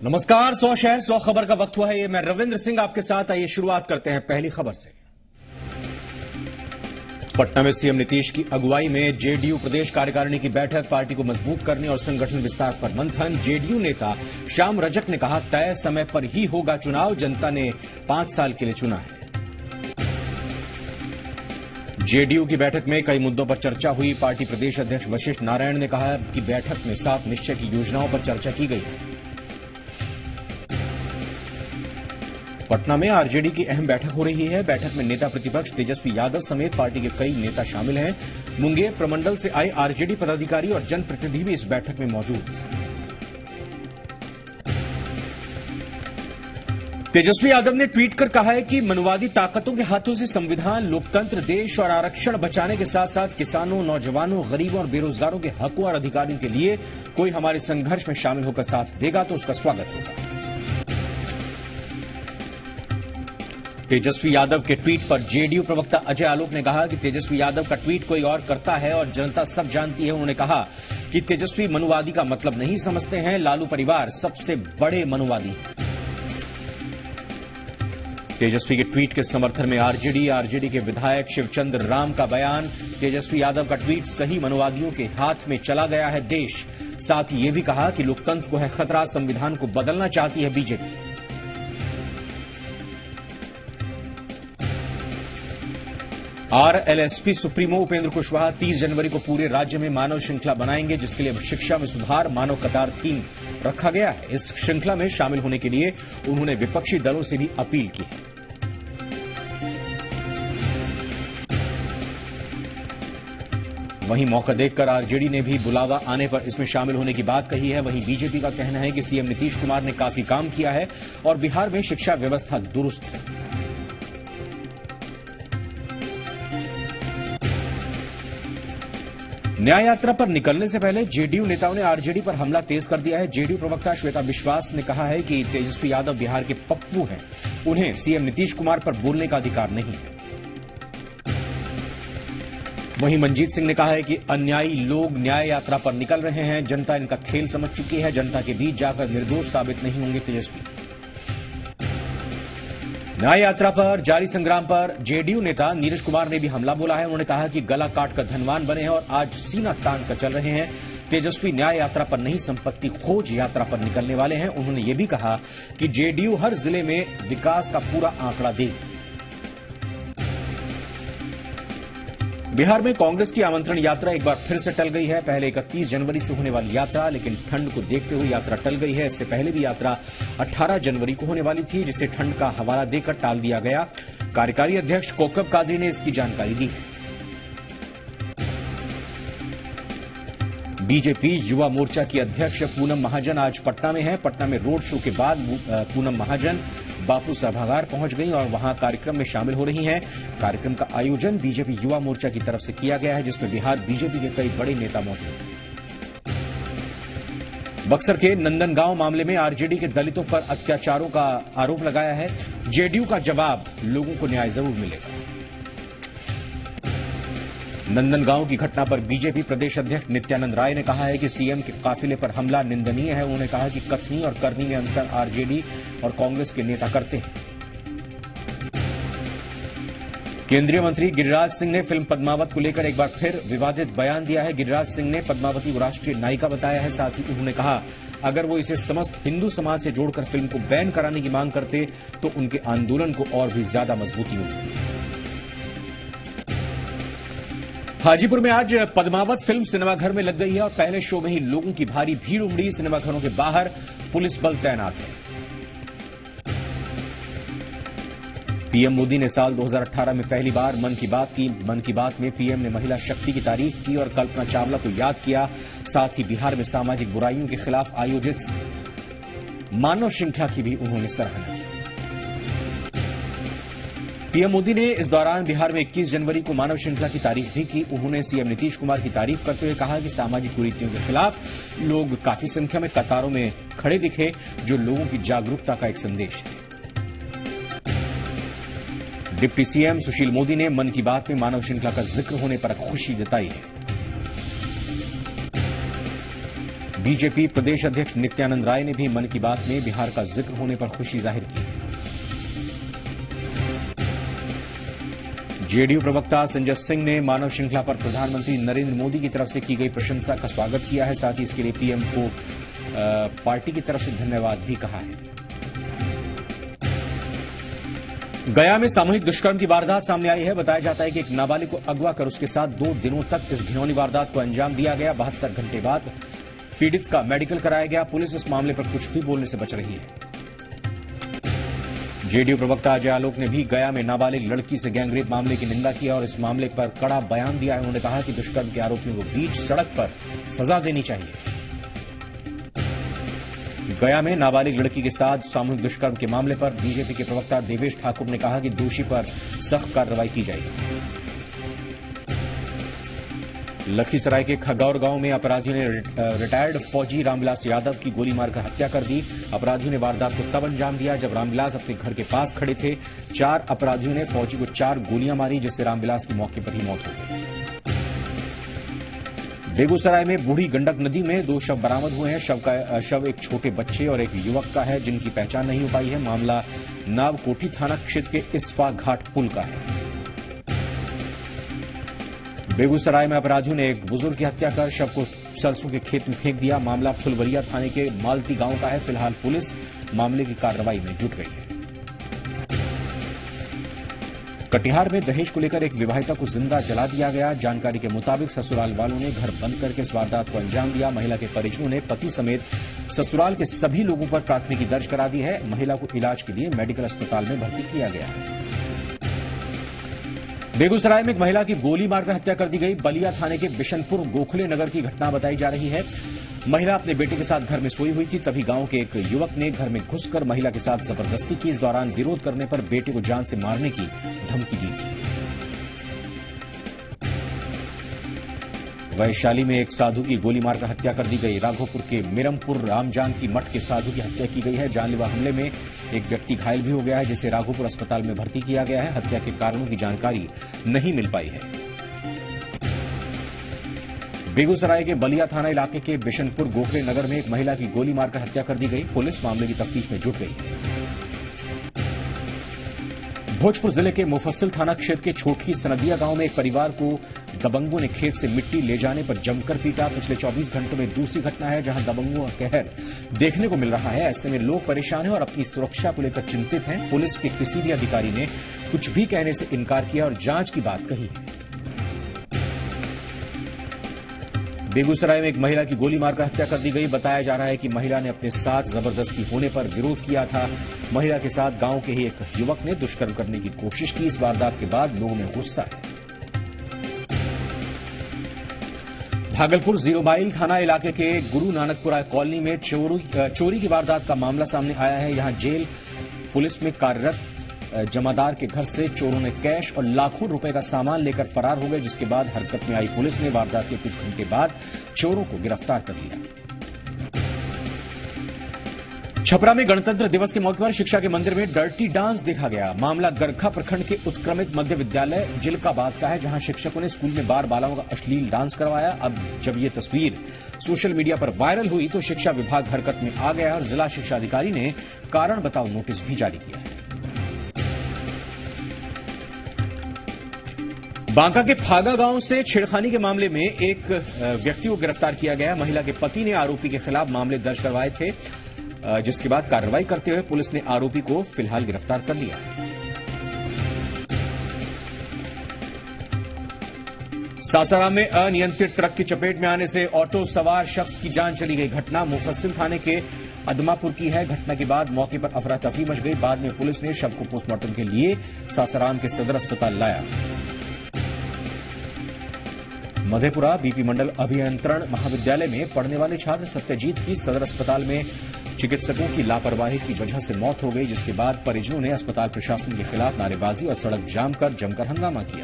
नमस्कार। 100 शहर 100 खबर का वक्त हुआ है। ये मैं रविंद्र सिंह आपके साथ। आइए शुरुआत करते हैं पहली खबर से। पटना में सीएम नीतीश की अगुवाई में जेडीयू प्रदेश कार्यकारिणी की बैठक, पार्टी को मजबूत करने और संगठन विस्तार पर मंथन। जेडीयू नेता श्याम रजक ने कहा, तय समय पर ही होगा चुनाव, जनता ने 5 साल के लिए चुना है। जेडीयू की बैठक में कई मुद्दों पर चर्चा हुई। पार्टी प्रदेश अध्यक्ष वशिष्ठ नारायण ने कहा कि बैठक में 7 निश्चय की योजनाओं पर चर्चा की गई है। पटना में आरजेडी की अहम बैठक हो रही है। बैठक में नेता प्रतिपक्ष तेजस्वी यादव समेत पार्टी के कई नेता शामिल हैं। मुंगेर प्रमंडल से आए आरजेडी पदाधिकारी और जनप्रतिनिधि भी इस बैठक में मौजूद हैं। तेजस्वी यादव ने ट्वीट कर कहा है कि मनुवादी ताकतों के हाथों से संविधान, लोकतंत्र, देश और आरक्षण बचाने के साथ साथ किसानों, नौजवानों, गरीबों और बेरोजगारों के हकों और अधिकारों के लिए कोई हमारे संघर्ष में शामिल होकर साथ देगा तो उसका स्वागत होगा। तेजस्वी यादव के ट्वीट पर जेडीयू प्रवक्ता अजय आलोक ने कहा कि तेजस्वी यादव का ट्वीट कोई और करता है और जनता सब जानती है। उन्होंने कहा कि तेजस्वी मनुवादी का मतलब नहीं समझते हैं। लालू परिवार सबसे बड़े मनुवादी हैं। तेजस्वी के ट्वीट के समर्थन में आरजेडी के विधायक शिवचंद्र राम का बयान। तेजस्वी यादव का ट्वीट, सही मनुवादियों के हाथ में चला गया है देश। साथ ही ये भी कहा कि लोकतंत्र को है खतरा, संविधान को बदलना चाहती है BJP. RLSP supremo Upendra Kushwaha 30 जनवरी को पूरे राज्य में मानव श्रृंखला बनाएंगे, जिसके लिए शिक्षा में सुधार, मानव कतार थीम रखा गया है। इस श्रृंखला में शामिल होने के लिए उन्होंने विपक्षी दलों से भी अपील की है। वहीं मौका देखकर आरजेडी ने भी बुलावा आने पर इसमें शामिल होने की बात कही है। वहीं बीजेपी का कहना है कि सीएम नीतीश कुमार ने काफी काम किया है और बिहार में शिक्षा व्यवस्था दुरुस्त है। न्याय यात्रा पर निकलने से पहले जेडीयू नेताओं ने आरजेडी पर हमला तेज कर दिया है। जेडीयू प्रवक्ता श्वेता विश्वास ने कहा है कि तेजस्वी यादव बिहार के पप्पू हैं, उन्हें सीएम नीतीश कुमार पर बोलने का अधिकार नहीं है। वहीं मनजीत सिंह ने कहा है कि अन्यायी लोग न्याय यात्रा पर निकल रहे हैं, जनता इनका खेल समझ चुकी है, जनता के बीच जाकर निर्दोष साबित नहीं होंगे तेजस्वी। न्याय यात्रा पर जारी संग्राम पर जेडीयू नेता नीरज कुमार ने भी हमला बोला है। उन्होंने कहा कि गला काटकर धनवान बने हैं और आज सीना तान कर चल रहे हैं। तेजस्वी न्याय यात्रा पर नहीं, संपत्ति खोज यात्रा पर निकलने वाले हैं। उन्होंने ये भी कहा कि जेडीयू हर जिले में विकास का पूरा आंकड़ा देगी। बिहार में कांग्रेस की आमंत्रण यात्रा एक बार फिर से टल गई है। पहले 31 जनवरी से होने वाली यात्रा, लेकिन ठंड को देखते हुए यात्रा टल गई है। इससे पहले भी यात्रा 18 जनवरी को होने वाली थी, जिसे ठंड का हवाला देकर टाल दिया गया। कार्यकारी अध्यक्ष कोकब कादरी ने इसकी जानकारी दी है। बीजेपी युवा मोर्चा की अध्यक्ष पूनम महाजन आज पटना में है। पटना में रोड शो के बाद पूनम महाजन बापू सभागार पहुंच गई और वहां कार्यक्रम में शामिल हो रही हैं। कार्यक्रम का आयोजन बीजेपी युवा मोर्चा की तरफ से किया गया है, जिसमें बिहार बीजेपी के कई बड़े नेता मौजूद हैं। बक्सर के नंदनगांव मामले में आरजेडी के दलितों पर अत्याचारों का आरोप लगाया है। जेडीयू का जवाब, लोगों को न्याय जरूर मिलेगा। नंदनगांव की घटना पर बीजेपी प्रदेश अध्यक्ष नित्यानंद राय ने कहा है कि सीएम के काफिले पर हमला निंदनीय है। उन्होंने कहा कि कथनी और करनी में अंतर आरजेडी और कांग्रेस के नेता करते हैं। केंद्रीय मंत्री गिरिराज सिंह ने फिल्म पद्मावत को लेकर एक बार फिर विवादित बयान दिया है। गिरिराज सिंह ने पद्मावती को राष्ट्रीय नायिका बताया है। साथ ही उन्होंने कहा, अगर वो इसे समस्त हिंदू समाज से जोड़कर फिल्म को बैन कराने की मांग करते तो उनके आंदोलन को और भी ज्यादा मजबूती मिलती। हाजीपुर में आज पद्मावत फिल्म सिनेमाघर में लग गई है और पहले शो में ही लोगों की भारी भीड़ उमड़ी। सिनेमाघरों के बाहर पुलिस बल तैनात है। पीएम मोदी ने साल 2018 में पहली बार मन की बात की। मन की बात में पीएम ने महिला शक्ति की तारीफ की और कल्पना चावला को याद किया। साथ ही बिहार में सामाजिक बुराइयों के खिलाफ आयोजित मानव श्रृंखला की भी उन्होंने सराहना की। पीएम मोदी ने इस दौरान बिहार में 21 जनवरी को मानव श्रृंखला की तारीफ भी की। उन्होंने सीएम नीतीश कुमार की तारीफ करते हुए कहा कि सामाजिक कुरीतियों के खिलाफ लोग काफी संख्या में कतारों में खड़े दिखे, जो लोगों की जागरूकता का एक संदेश है। डिप्टी सीएम सुशील मोदी ने मन की बात में मानव श्रृंखला का जिक्र होने पर खुशी जताई है। बीजेपी प्रदेश अध्यक्ष नित्यानंद राय ने भी मन की बात में बिहार का जिक्र होने पर खुशी जाहिर की। जेडीयू प्रवक्ता संजय सिंह ने मानव श्रृंखला पर प्रधानमंत्री नरेंद्र मोदी की तरफ से की गई प्रशंसा का स्वागत किया है। साथ ही इसके लिए पीएम को पार्टी की तरफ से धन्यवाद भी कहा है। गया में सामूहिक दुष्कर्म की वारदात सामने आई है। बताया जाता है कि एक नाबालिग को अगवा कर उसके साथ 2 दिनों तक इस घिनौनी वारदात को अंजाम दिया गया। 72 घंटे बाद पीड़ित का मेडिकल कराया गया। पुलिस इस मामले पर कुछ भी बोलने से बच रही है। जेडीयू प्रवक्ता अजय आलोक ने भी गया में नाबालिग लड़की से गैंगरेप मामले की निंदा की और इस मामले पर कड़ा बयान दिया है। उन्होंने कहा कि दुष्कर्म के आरोपियों को बीच सड़क पर सजा देनी चाहिए। गया में नाबालिग लड़की के साथ सामूहिक दुष्कर्म के मामले पर बीजेपी के प्रवक्ता देवेश ठाकुर ने कहा कि दोषी पर सख्त कार्रवाई की जाएगी। लखीसराय के खगौर गांव में अपराधियों ने रिटायर्ड फौजी रामविलास यादव की गोली मारकर हत्या कर दी। अपराधियों ने वारदात को तब अंजाम दिया जब रामविलास अपने घर के पास खड़े थे। 4 अपराधियों ने फौजी को 4 गोलियां मारी, जिससे रामविलास की मौके पर ही मौत हो गई। बेगूसराय में बूढ़ी गंडक नदी में 2 शव बरामद हुए हैं। शव एक छोटे बच्चे और एक युवक का है, जिनकी पहचान नहीं हो पाई है। मामला नावकोठी थाना क्षेत्र के इसफा घाट पुल का है। बेगूसराय में अपराधियों ने एक बुजुर्ग की हत्या कर शव को सरसों के खेत में फेंक दिया। मामला फुलवरिया थाने के मालती गांव का है। फिलहाल पुलिस मामले की कार्रवाई में जुट गई है। कटिहार में दहेज को लेकर एक विवाहिता को जिंदा जला दिया गया। जानकारी के मुताबिक ससुराल वालों ने घर बंद करके इस वारदात को अंजाम दिया। महिला के परिजनों ने पति समेत ससुराल के सभी लोगों पर प्राथमिकी दर्ज करा दी है। महिला को इलाज के लिए मेडिकल अस्पताल में भर्ती किया गया है। बेगूसराय में एक महिला की गोली मारकर हत्या कर दी गई। बलिया थाने के बिशनपुर गोखले नगर की घटना बताई जा रही है। महिला अपने बेटे के साथ घर में सोई हुई थी, तभी गांव के एक युवक ने घर में घुसकर महिला के साथ जबरदस्ती की। इस दौरान विरोध करने पर बेटे को जान से मारने की धमकी दी थी। वैशाली में एक साधु की गोली मारकर हत्या कर दी गई। राघोपुर के मिरमपुर रामजान की मठ के साधु की हत्या की गई है। जानलेवा हमले में एक व्यक्ति घायल भी हो गया है, जिसे राघोपुर अस्पताल में भर्ती किया गया है। हत्या के कारणों की जानकारी नहीं मिल पाई है। बेगूसराय के बलिया थाना इलाके के बिशनपुर गोखले नगर में एक महिला की गोली मारकर हत्या कर दी गई। पुलिस मामले की तफ्तीश में जुट गई है। भोजपुर जिले के मुफस्सिल थाना क्षेत्र के छोटकी सनदिया गांव में एक परिवार को दबंगों ने खेत से मिट्टी ले जाने पर जमकर पीटा। पिछले 24 घंटों में दूसरी घटना है जहां दबंगों का कहर देखने को मिल रहा है। ऐसे में लोग परेशान हैं और अपनी सुरक्षा को लेकर चिंतित हैं। पुलिस के किसी भी अधिकारी ने कुछ भी कहने से इनकार किया और जांच की बात कही है। बेगूसराय में एक महिला की गोली मारकर हत्या कर दी गई। बताया जा रहा है कि महिला ने अपने साथ जबरदस्ती होने पर विरोध किया था। महिला के साथ गांव के ही एक युवक ने दुष्कर्म करने की कोशिश की। इस वारदात के बाद लोगों में गुस्सा है। भागलपुर 0 माइल थाना इलाके के गुरु नानकपुरा कॉलोनी में चोरी की वारदात का मामला सामने आया है। यहां जेल पुलिस में कार्यरत जमादार के घर से चोरों ने कैश और लाखों रुपए का सामान लेकर फरार हो गए, जिसके बाद हरकत में आई पुलिस ने वारदात के कुछ घंटे बाद चोरों को गिरफ्तार कर लिया। छपरा में गणतंत्र दिवस के मौके पर शिक्षा के मंदिर में डर्टी डांस देखा गया। मामला गरखा प्रखंड के उत्क्रमित मध्य विद्यालय जिलकाबाद का है, जहां शिक्षकों ने स्कूल में बालाओं का अश्लील डांस करवाया। अब जब ये तस्वीर सोशल मीडिया पर वायरल हुई तो शिक्षा विभाग हरकत में आ गया और जिला शिक्षा अधिकारी ने कारण बताओ नोटिस भी जारी किया है। बांका के फागा गांव से छेड़खानी के मामले में एक व्यक्ति को गिरफ्तार किया गया। महिला के पति ने आरोपी के खिलाफ मामले दर्ज करवाए थे, जिसके बाद कार्रवाई करते हुए पुलिस ने आरोपी को फिलहाल गिरफ्तार कर लिया। सासाराम में अनियंत्रित ट्रक की चपेट में आने से ऑटो सवार शख्स की जान चली गई। घटना मुफस्सिल थाने के अदमापुर की है। घटना के बाद मौके पर अफरा तफरी मच गई। बाद में पुलिस ने शव को पोस्टमार्टम के लिए सासाराम के सदर अस्पताल लाया। मधेपुरा बीपी मंडल अभियंत्रण महाविद्यालय में पढ़ने वाले छात्र सत्यजीत की सदर अस्पताल में चिकित्सकों की लापरवाही की वजह से मौत हो गई, जिसके बाद परिजनों ने अस्पताल प्रशासन के खिलाफ नारेबाजी और सड़क जाम कर जमकर हंगामा किया।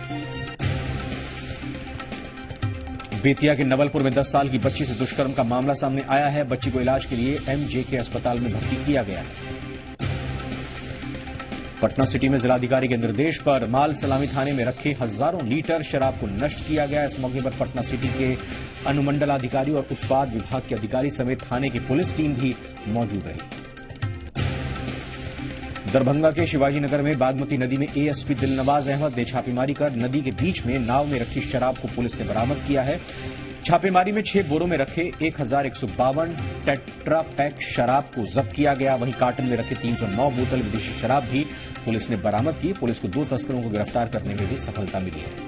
बेतिया के नवलपुर में 10 साल की बच्ची से दुष्कर्म का मामला सामने आया है। बच्ची को इलाज के लिए MJK अस्पताल में भर्ती किया गया है। पटना सिटी में जिलाधिकारी के निर्देश पर माल सलामी थाने में रखे हजारों लीटर शराब को नष्ट किया गया। इस मौके पर पटना सिटी के अनुमंडलाधिकारी और उत्पाद विभाग के अधिकारी समेत थाने की पुलिस टीम भी मौजूद रही। दरभंगा के शिवाजी नगर में बागमती नदी में एएसपी दिलनवाज अहमद ने छापेमारी कर नदी के बीच में नाव में रखी शराब को पुलिस ने बरामद किया है। छापेमारी में 6 बोरों में रखे 1152 टेट्रा पैक शराब को जब्त किया गया। वहीं कार्टन में रखे 309 बोतल विदेशी शराब भी पुलिस ने बरामद की। पुलिस को 2 तस्करों को गिरफ्तार करने में भी सफलता मिली है।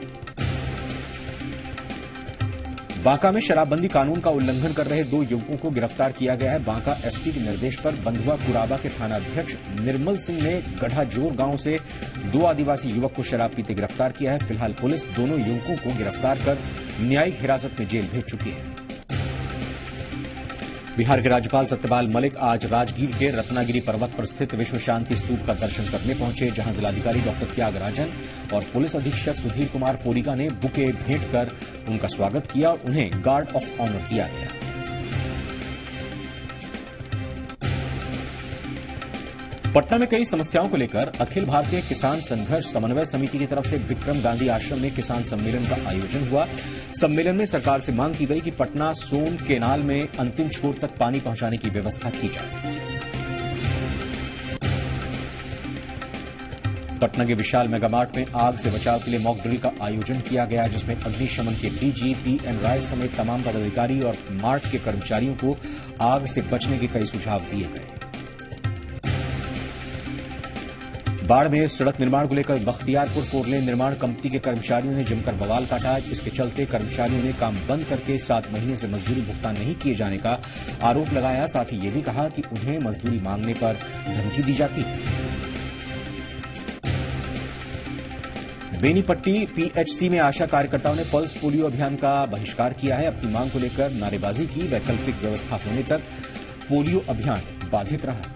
बांका में शराबबंदी कानून का उल्लंघन कर रहे 2 युवकों को गिरफ्तार किया गया है। बांका एसपी के निर्देश पर बंधुआ कुराबा के थानाध्यक्ष निर्मल सिंह ने गढ़ाजोर गांव से 2 आदिवासी युवक को शराब पीते गिरफ्तार किया है। फिलहाल पुलिस दोनों युवकों को गिरफ्तार कर न्यायिक हिरासत में जेल भेज चुकी है। बिहार के राज्यपाल सत्यपाल मलिक आज राजगीर के रत्नागिरी पर्वत पर स्थित विश्व शांति स्तूप का दर्शन करने पहुंचे, जहां जिलाधिकारी डॉक्टर त्यागराजन और पुलिस अधीक्षक सुधीर कुमार पोरिका ने बुके भेंट कर उनका स्वागत किया और उन्हें गार्ड ऑफ ऑनर दिया गया। पटना में कई समस्याओं को लेकर अखिल भारतीय किसान संघर्ष समन्वय समिति की तरफ से विक्रम गांधी आश्रम में किसान सम्मेलन का आयोजन हुआ। सम्मेलन में सरकार से मांग की गई कि पटना सोन केनाल में अंतिम छोर तक पानी पहुंचाने की व्यवस्था की जाए। पटना के विशाल मेगामार्ट में आग से बचाव के लिए मॉक ड्रिल का आयोजन किया गया, जिसमें अग्निशमन के डीजी पीएन राय समेत तमाम पदाधिकारी और मार्ट के कर्मचारियों को आग से बचने के कई सुझाव दिए गए। बाढ़ में सड़क निर्माण को लेकर बख्तियारपुर फोरलेन निर्माण कंपनी के कर्मचारियों ने जमकर बवाल काटा। इसके चलते कर्मचारियों ने काम बंद करके 7 महीने से मजदूरी भुगतान नहीं किए जाने का आरोप लगाया। साथ ही ये भी कहा कि उन्हें मजदूरी मांगने पर धमकी दी जाती है। बेनीपट्टी पीएचसी में आशा कार्यकर्ताओं ने पल्स पोलियो अभियान का बहिष्कार किया है। अपनी मांग को लेकर नारेबाजी की। वैकल्पिक व्यवस्था होने तक पोलियो अभियान बाधित रहा।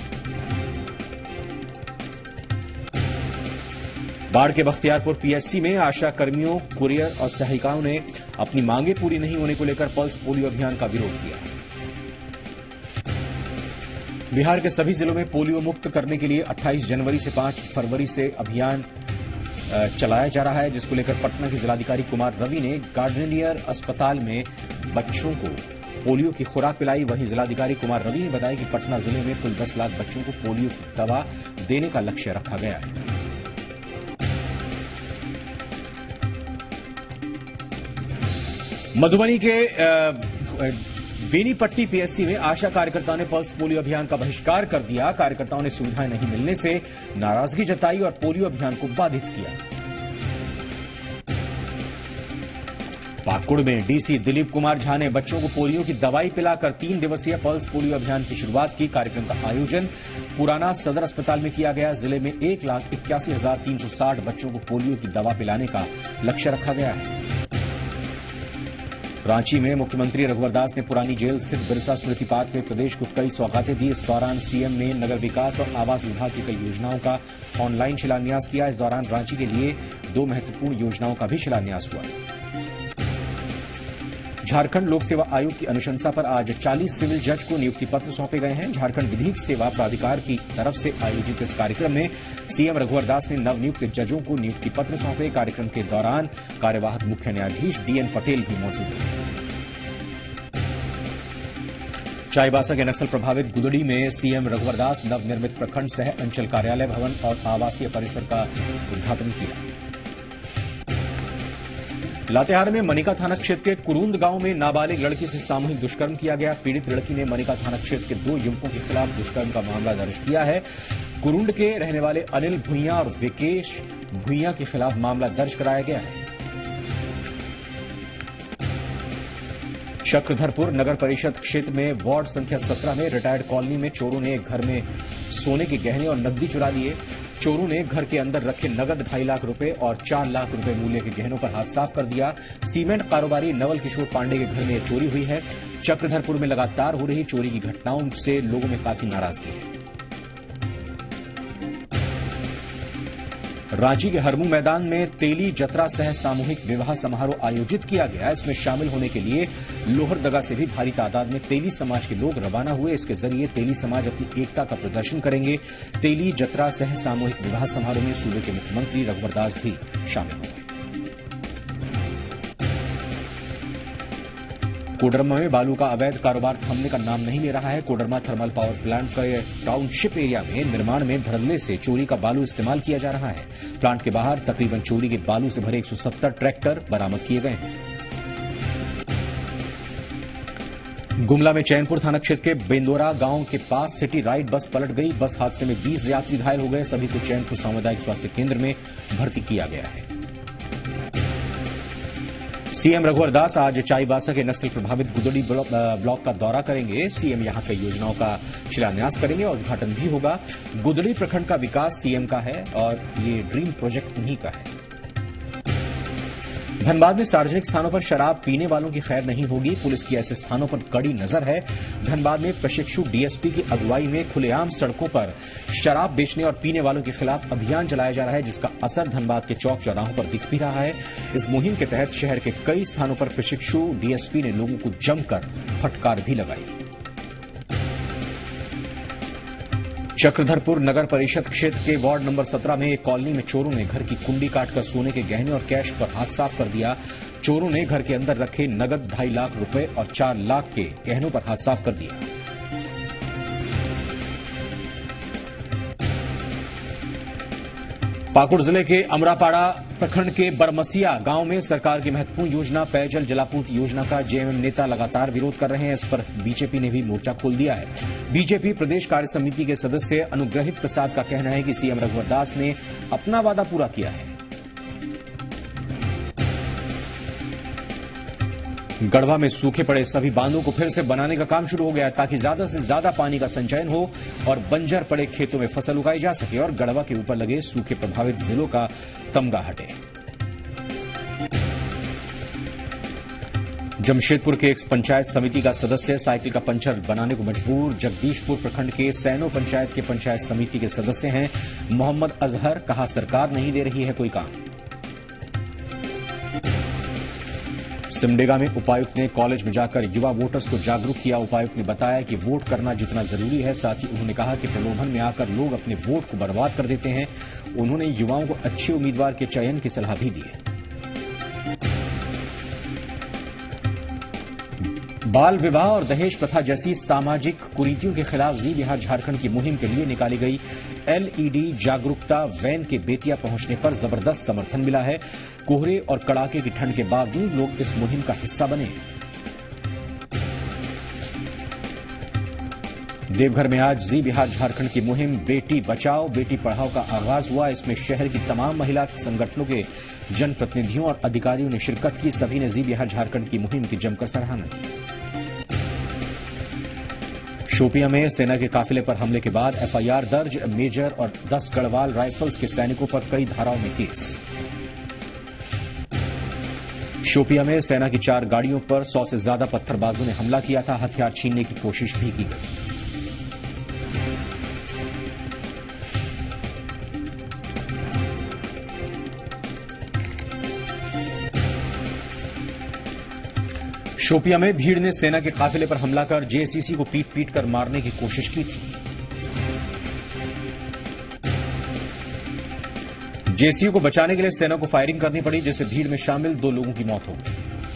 बाढ़ के बख्तियारपुर पीएचसी में आशा कर्मियों, कुरियर और सहायिकाओं ने अपनी मांगें पूरी नहीं होने को लेकर पल्स पोलियो अभियान का विरोध किया। बिहार के सभी जिलों में पोलियो मुक्त करने के लिए 28 जनवरी से 5 फरवरी से अभियान चलाया जा रहा है, जिसको लेकर पटना के जिलाधिकारी कुमार रवि ने गार्डनियर अस्पताल में बच्चों को पोलियो की खुराक पिलाई। वहीं जिलाधिकारी कुमार रवि ने बताया कि पटना जिले में कुल 10 लाख बच्चों को पोलियो की दवा देने का लक्ष्य रखा गया है। मधुबनी के बेनीपट्टी पीएचसी में आशा कार्यकर्ताओं ने पल्स पोलियो अभियान का बहिष्कार कर दिया। कार्यकर्ताओं ने सुविधाएं नहीं मिलने से नाराजगी जताई और पोलियो अभियान को बाधित किया। पाकुड़ में डीसी दिलीप कुमार झा ने बच्चों को पोलियो की दवाई पिलाकर 3 दिवसीय पल्स पोलियो अभियान की शुरुआत की। कार्यक्रम का आयोजन पुराना सदर अस्पताल में किया गया। जिले में 1,81,360 बच्चों को पोलियो की दवा पिलाने का लक्ष्य रखा गया है। रांची में मुख्यमंत्री रघुवर दास ने पुरानी जेल स्थित बिरसा स्मृति पार्क में प्रदेश को कई सौगातें दी। इस दौरान सीएम ने नगर विकास और आवास विभाग की कई योजनाओं का ऑनलाइन शिलान्यास किया। इस दौरान रांची के लिए 2 महत्वपूर्ण योजनाओं का भी शिलान्यास हुआ। झारखंड लोक सेवा आयोग की अनुशंसा पर आज 40 सिविल जज को नियुक्ति पत्र सौंपे गए हैं। झारखंड विधिक सेवा प्राधिकार की तरफ से आयोजित इस कार्यक्रम में सीएम रघुवर दास ने नवनियुक्त जजों को नियुक्ति पत्र सौंपे। कार्यक्रम के दौरान कार्यवाहक मुख्य न्यायाधीश डीएन पटेल भी मौजूद रहे। चाईबासा के नक्सल प्रभावित गुदड़ी में सीएम रघुवर दास नवनिर्मित प्रखंड सह अंचल कार्यालय भवन और आवासीय परिसर का उद्घाटन किया। लातेहार में मनिका थाना क्षेत्र के कुरुंद गांव में नाबालिग लड़की से सामूहिक दुष्कर्म किया गया। पीड़ित लड़की ने मनिका थाना क्षेत्र के 2 युवकों के खिलाफ दुष्कर्म का मामला दर्ज किया है। कुरुंड के रहने वाले अनिल भुइयां और विकेश भुइयां के खिलाफ मामला दर्ज कराया गया है। चक्रधरपुर नगर परिषद क्षेत्र में वार्ड संख्या 17 में रिटायर्ड कॉलोनी में चोरों ने घर में सोने के गहने और नकदी चुरा लिए। चोरों ने घर के अंदर रखे नगद 2.5 लाख रुपए और 4 लाख रुपए मूल्य के गहनों पर हाथ साफ कर दिया। सीमेंट कारोबारी नवल किशोर पांडे के घर में यह चोरी हुई है। चक्रधरपुर में लगातार हो रही चोरी की घटनाओं से लोगों में काफी नाराजगी है। रांची के हरमू मैदान में तेली जतरा सह सामूहिक विवाह समारोह आयोजित किया गया। इसमें शामिल होने के लिए लोहरदगा से भी भारी तादाद में तेली समाज के लोग रवाना हुए। इसके जरिए तेली समाज अपनी एकता का प्रदर्शन करेंगे। तेली जतरा सह सामूहिक विवाह समारोह में सूबे के मुख्यमंत्री रघुवर दास भी शामिल होंगे। कोडरमा में बालू का अवैध कारोबार थमने का नाम नहीं ले रहा है। कोडरमा थर्मल पावर प्लांट के टाउनशिप एरिया में निर्माण में धड़ल्ले से चोरी का बालू इस्तेमाल किया जा रहा है। प्लांट के बाहर तकरीबन चोरी के बालू से भरे 170 ट्रैक्टर बरामद किए गए हैं। गुमला में चैनपुर थाना क्षेत्र के बेंदोरा गांव के पास सिटी राइड बस पलट गई। बस हादसे में 20 यात्री घायल हो गए। सभी को चैनपुर सामुदायिक स्वास्थ्य केंद्र में भर्ती किया गया है। सीएम रघुवर दास आज चाईबासा के नक्सल प्रभावित गुदड़ी ब्लॉक का दौरा करेंगे। सीएम यहां कई योजनाओं का शिलान्यास करेंगे और उद्घाटन भी होगा। गुदड़ी प्रखंड का विकास सीएम का है और ये ड्रीम प्रोजेक्ट उन्हीं का है। धनबाद में सार्वजनिक स्थानों पर शराब पीने वालों की खैर नहीं होगी। पुलिस की ऐसे स्थानों पर कड़ी नजर है। धनबाद में प्रशिक्षु डीएसपी की अगुवाई में खुलेआम सड़कों पर शराब बेचने और पीने वालों के खिलाफ अभियान चलाया जा रहा है, जिसका असर धनबाद के चौक चौराहों पर दिख भी रहा है। इस मुहिम के तहत शहर के कई स्थानों पर प्रशिक्षु डीएसपी ने लोगों को जमकर फटकार भी लगाई। चक्रधरपुर नगर परिषद क्षेत्र के वार्ड नंबर 17 में एक कॉलोनी में चोरों ने घर की कुंडी काटकर सोने के गहने और कैश पर हाथ साफ कर दिया। चोरों ने घर के अंदर रखे नगद 2.5 लाख रुपए और 4 लाख के गहनों पर हाथ साफ कर दिया। पाकुड़ जिले के अमरापाड़ा प्रखंड के बरमसिया गांव में सरकार की महत्वपूर्ण योजना पेयजल जलापूर्ति योजना का जेएमएम नेता लगातार विरोध कर रहे हैं। इस पर बीजेपी ने भी मोर्चा खोल दिया है। बीजेपी प्रदेश कार्य समिति के सदस्य अनुग्रहित प्रसाद का कहना है कि सीएम रघुवर दास ने अपना वादा पूरा किया है। गढ़वा में सूखे पड़े सभी बांधों को फिर से बनाने का काम शुरू हो गया है, ताकि ज्यादा से ज्यादा पानी का संचयन हो और बंजर पड़े खेतों में फसल उगाई जा सके और गढ़वा के ऊपर लगे सूखे प्रभावित जिलों का तमगा हटे। जमशेदपुर के एक पंचायत समिति का सदस्य साइकिल का पंचर बनाने को मजबूर। जगदीशपुर प्रखंड के सैनो पंचायत के पंचायत समिति के सदस्य हैं मोहम्मद अजहर। कहा, सरकार नहीं दे रही है कोई काम। सिमडेगा में उपायुक्त ने कॉलेज में जाकर युवा वोटर्स को जागरूक किया। उपायुक्त ने बताया कि वोट करना जितना जरूरी है, साथ ही उन्होंने कहा कि प्रलोभन में आकर लोग अपने वोट को बर्बाद कर देते हैं। उन्होंने युवाओं को अच्छे उम्मीदवार के चयन की सलाह भी दी है। बाल विवाह और दहेज प्रथा जैसी सामाजिक कुरीतियों के खिलाफ जी बिहार झारखंड की मुहिम के लिए निकाली गई एलईडी जागरूकता वैन के बेतिया पहुंचने पर जबरदस्त समर्थन मिला है। कोहरे और कड़ाके की ठंड के बावजूद लोग इस मुहिम का हिस्सा बने। देवघर में आज जी बिहार झारखंड की मुहिम बेटी बचाओ बेटी पढ़ाओ का आगाज हुआ। इसमें शहर की तमाम महिला संगठनों के जनप्रतिनिधियों और अधिकारियों ने शिरकत की। सभी ने जी बिहार झारखंड की मुहिम की जमकर सराहना की। शोपियां में सेना के काफिले पर हमले के बाद एफआईआर दर्ज। मेजर और 10 गढ़वाल राइफल्स के सैनिकों पर कई धाराओं में केस। शोपियां में सेना की 4 गाड़ियों पर 100 से ज्यादा पत्थरबाजों ने हमला किया था। हथियार छीनने की कोशिश भी की गई। शोपियां में भीड़ ने सेना के काफिले पर हमला कर जेसीसी को पीट कर मारने की कोशिश की थी। जेसीसी को बचाने के लिए सेना को फायरिंग करनी पड़ी, जिससे भीड़ में शामिल 2 लोगों की मौत हो गई।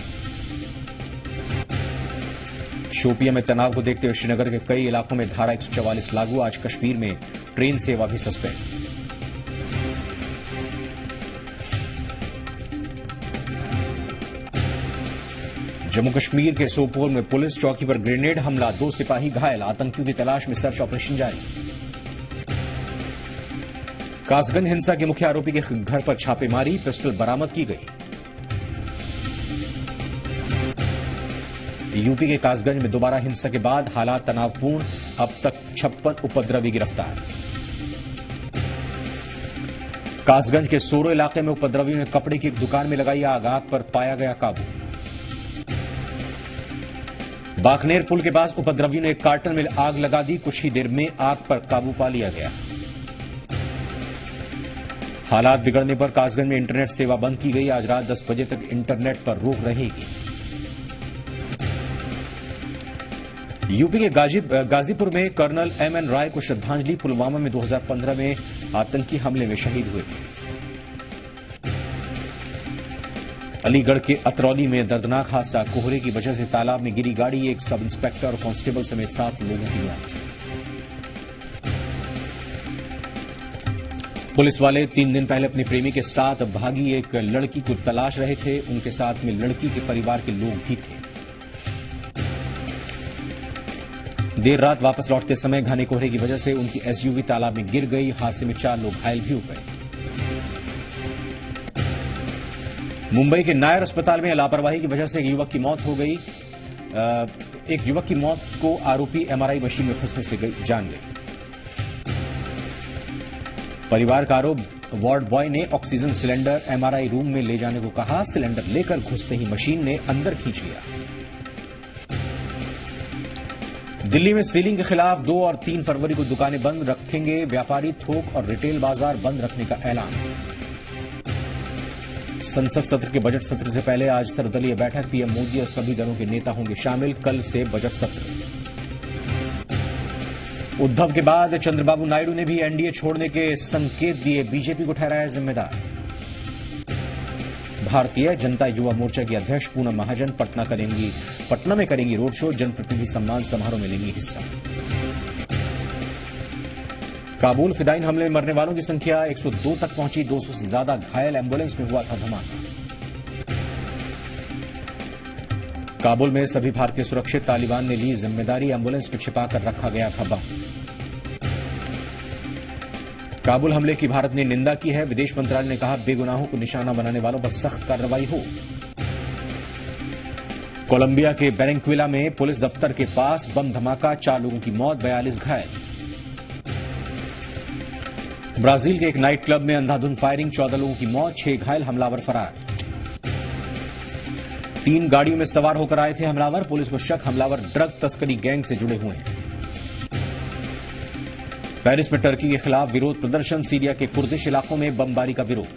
शोपियां में तनाव को देखते हुए श्रीनगर के कई इलाकों में धारा 144 लागू। आज कश्मीर में ट्रेन सेवा भी सस्पेंड। जम्मू कश्मीर के सोपोर में पुलिस चौकी पर ग्रेनेड हमला, 2 सिपाही घायल। आतंकियों की तलाश में सर्च ऑपरेशन जारी। कासगंज हिंसा के मुख्य आरोपी के घर पर छापेमारी, पिस्टल बरामद की गई। यूपी के कासगंज में दोबारा हिंसा के बाद हालात तनावपूर्ण। अब तक 56 उपद्रवी गिरफ्तार। कासगंज के सोरो इलाके में उपद्रवियों ने कपड़े की एक दुकान में लगाई आग। आग पर पाया गया काबू। बाखनेर पुल के पास उपद्रवियों ने एक कार्टन में आग लगा दी। कुछ ही देर में आग पर काबू पा लिया गया। हालात बिगड़ने पर कासगंज में इंटरनेट सेवा बंद की गई। आज रात 10 बजे तक इंटरनेट पर रोक रहेगी। यूपी के गाजीपुर में कर्नल एमएन राय को श्रद्धांजलि। पुलवामा में 2015 में आतंकी हमले में शहीद हुए थे। अलीगढ़ के अतरौली में दर्दनाक हादसा। कोहरे की वजह से तालाब में गिरी गाड़ी। एक सब इंस्पेक्टर और कांस्टेबल समेत 7 लोगों की मौत। पुलिस वाले 3 दिन पहले अपनी प्रेमी के साथ भागी एक लड़की को तलाश रहे थे। उनके साथ में लड़की के परिवार के लोग भी थे। देर रात वापस लौटते समय घने कोहरे की वजह से उनकी एसयूवी तालाब में गिर गई। हादसे में 4 लोग घायल भी हो गए। मुंबई के नायर अस्पताल में लापरवाही की वजह से एक युवक की मौत हो गई। एक युवक की मौत को आरोपी एमआरआई मशीन में फंसने से जान गई। परिवार का आरोप, वार्ड बॉय ने ऑक्सीजन सिलेंडर एमआरआई रूम में ले जाने को कहा। सिलेंडर लेकर घुसते ही मशीन ने अंदर खींच लिया। दिल्ली में सीलिंग के खिलाफ 2 और 3 फरवरी को दुकानें बंद रखेंगे व्यापारी। थोक और रिटेल बाजार बंद रखने का ऐलान। संसद सत्र के बजट सत्र से पहले आज सर्वदलीय बैठक। पीएम मोदी और सभी दलों के नेता होंगे शामिल। कल से बजट सत्र। उद्धव के बाद चंद्रबाबू नायडू ने भी एनडीए छोड़ने के संकेत दिए। बीजेपी को ठहराया जिम्मेदार। भारतीय जनता युवा मोर्चा की अध्यक्ष पूनम महाजन पटना में करेंगी रोड शो। जनप्रतिनिधि सम्मान समारोह में लेंगी हिस्सा। काबुल फिदाइन हमले में मरने वालों की संख्या 102 तक पहुंची। 200 से ज्यादा घायल। एम्बुलेंस में हुआ था धमाका। काबुल में सभी भारतीय सुरक्षित। तालिबान ने ली जिम्मेदारी। एम्बुलेंस में छिपाकर रखा गया था बम। काबुल हमले की भारत ने निंदा की है। विदेश मंत्रालय ने कहा, बेगुनाहों को निशाना बनाने वालों पर सख्त कार्रवाई हो। कोलंबिया के बैरंक्विला में पुलिस दफ्तर के पास बम धमाका। 4 लोगों की मौत, 42 घायल। ब्राजील के एक नाइट क्लब में अंधाधुंध फायरिंग। 14 लोगों की मौत, 6 घायल। हमलावर फरार। 3 गाड़ियों में सवार होकर आए थे हमलावर। पुलिस को शक हमलावर ड्रग तस्करी गैंग से जुड़े हुए हैं। पेरिस में टर्की के खिलाफ विरोध प्रदर्शन। सीरिया के कुर्दिश इलाकों में बमबारी का विरोध।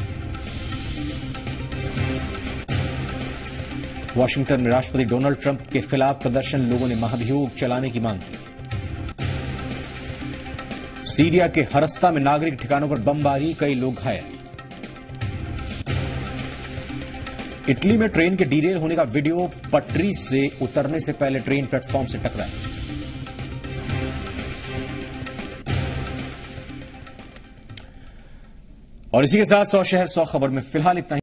वाशिंगटन में राष्ट्रपति डोनाल्ड ट्रंप के खिलाफ प्रदर्शन। लोगों ने महाभियोग चलाने की मांग की। सीरिया के हरस्ता में नागरिक ठिकानों पर बमबारी। कई लोग घायल। इटली में ट्रेन के डीरेल होने का वीडियो। पटरी से उतरने से पहले ट्रेन प्लेटफॉर्म से टकराई। और इसी के साथ 100 शहर 100 खबर में फिलहाल इतना ही।